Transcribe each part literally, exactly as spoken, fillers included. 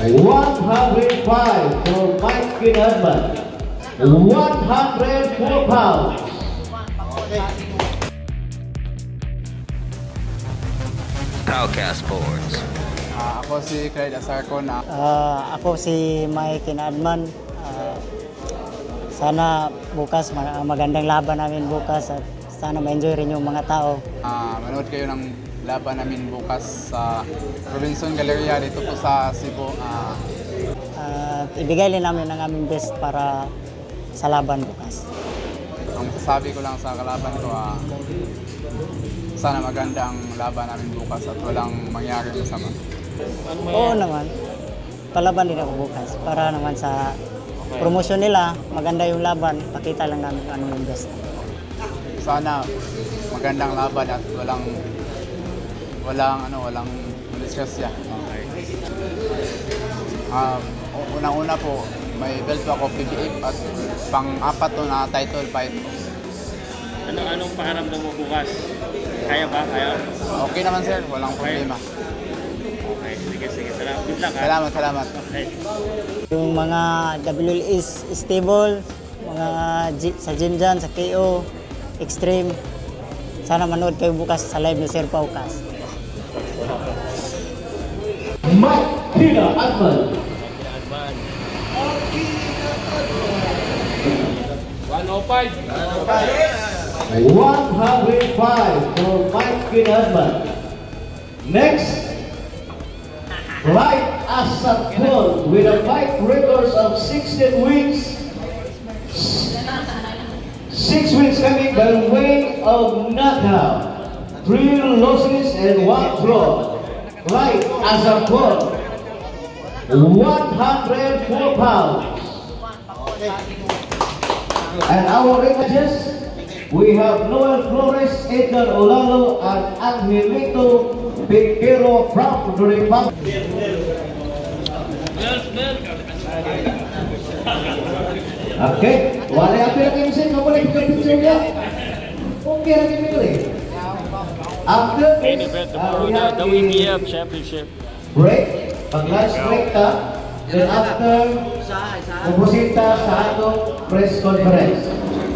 one hundred five for Mike Kinadman. one hundred four pounds. Powcast Sports. Uh, ako si Clyde Asarcon. Uh, uh, ako si Mike Kinadman. Uh, sana bukas magandang laban namin bukas at sana ma-enjoy rin yung mga tao. Uh, manood kayo ng laban namin bukas sa Robinson Galleria dito po sa Cebu. Uh, uh, ibigay rin namin ang aming best para sa laban bukas. Ang masasabi ko lang sa kalaban ko, uh, sana maganda ang laban namin bukas at walang mangyari masama. Oo naman. Palaban din ako bukas para naman sa promosyon nila, maganda yung laban, pakita lang namin ano yung best. Sana magandang laban at walang walang ano, walang disgrasya. Okay. Um, unang-una po, may belt ako P B A at pang-apat to na title fight. Ano anong pakiramdam mo bukas? Kaya ba? Kaya? Okay naman sir, walang problema. Okay, sige, sige. Salamat. Good luck, ha? Salamat, salamat. Okay. Yung mga W L E stable, mga G, sa gym dyan, sa K O, Extreme, sana manood kayo bukas sa live ni Sir Powcast. Mike Kinadman. one oh five. one hundred five for Mike Kinadman. Next, Clyde Asarcon with a fight record of sixteen wins. Six wins coming by way of knockout, three losses and one draw. Clyde Asarcon, one hundred four pounds. And our judges, we have Noel Flores, Edgar Olalo, and Angelito Piquero from the Republic. Okay, wala yung pinag-imsin, kapag nag-picture niya. Kung kaya nag-pili. After Main this, event, uh, we the have W B F Championship. break, pag-lunch break ka, then after, pumusita sa atong press conference.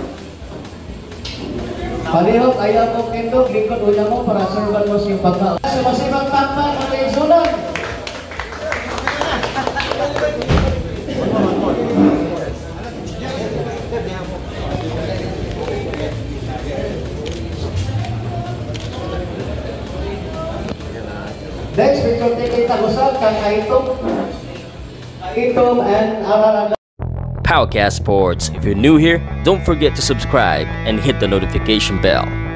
Palihog, ayaw kong kendog, lingkod unya mo para servan mo siyang pagkaon. Sa masibang takman, mga igsunan. Next, picture taking tagusal, kang Aitom. Aitom and Araraga. Powcast Sports. If you're new here, don't forget to subscribe and hit the notification bell.